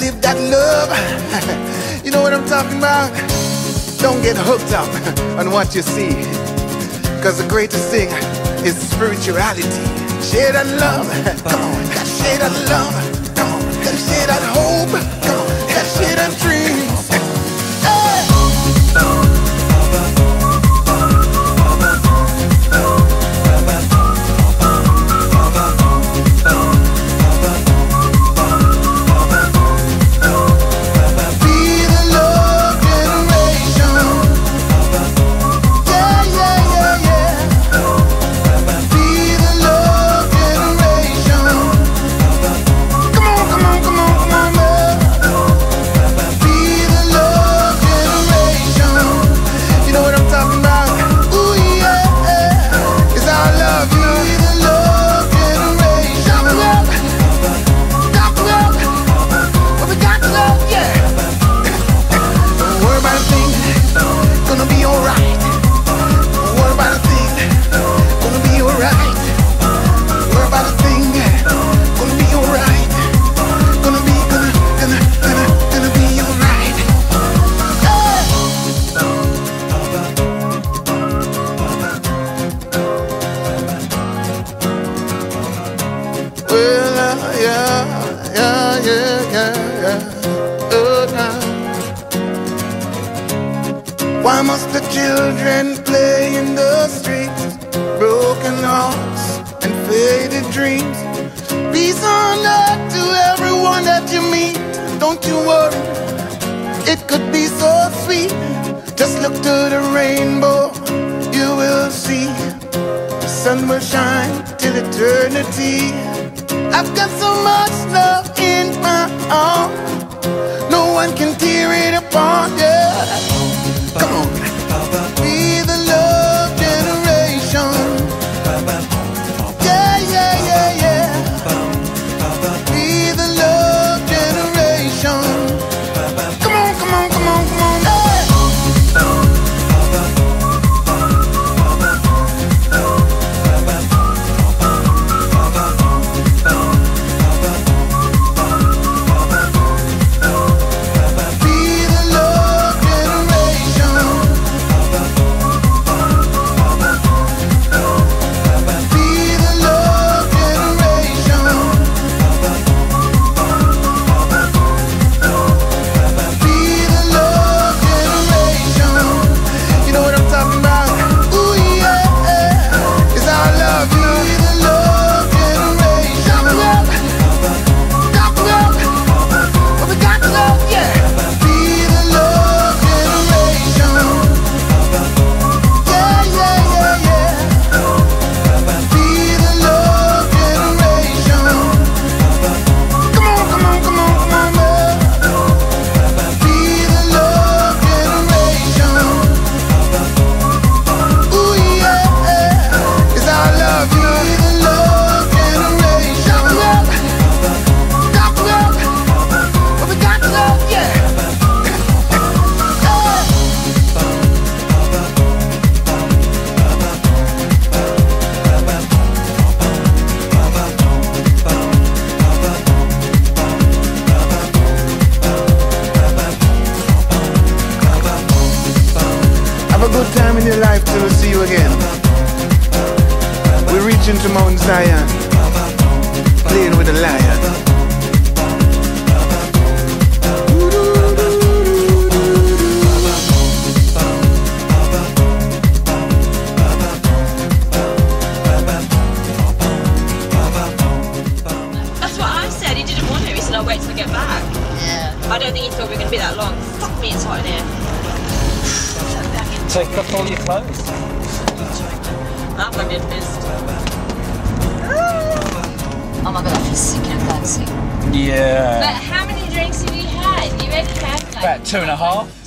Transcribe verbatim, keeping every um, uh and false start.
live that love. You know what I'm talking about? Don't get hooked up on what you see, cause the greatest thing is spirituality. Share that love, come on. Share that love, come on. Share that hope, come on. Share that dreams. Why must the children play in the streets? Broken hearts and faded dreams. Peace on earth to everyone that you meet. Don't you worry, it could be so sweet. Just look to the rainbow, you will see. The sun will shine till eternity. I've got so much love in my arms, no one can tear it apart, yeah. Come on, be the love generation. Yeah, yeah, yeah, yeah. Be the love generation. Come on, come on, come on, come on. Have a good time in your life till we see you again. We're reaching to Mount Zion, playing with the lion. That's what I said. He didn't want to. He said, I'll wait till I get back. Yeah. I don't think he thought we were going to be that long. Fuck me, it's hot in here. Take off all your clothes. I'm going to get pissed. Oh my god, I feel sick and fancy. Yeah. But how many drinks have you had? You already had like... About two and a half.